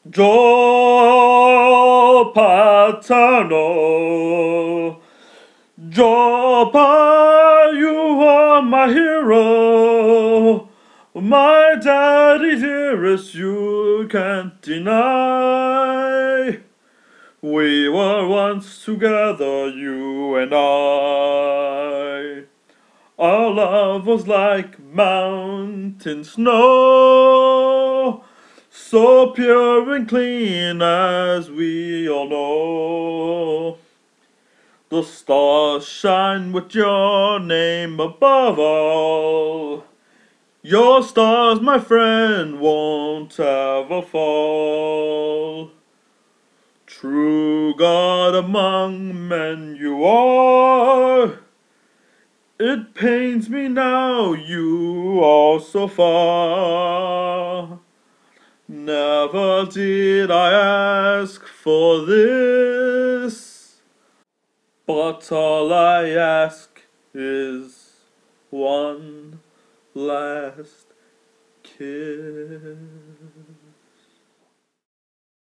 Joe Paterno, Joe Pa, you are my hero, my daddy dearest, you can't deny. We were once together, you and I. Our love was like mountain snow, so pure and clean as we all know. The stars shine with your name above all. Your stars, my friend, won't ever fall. True God among men you are. It pains me now you are so far. Never did I ask for this, but all I ask is one last kiss.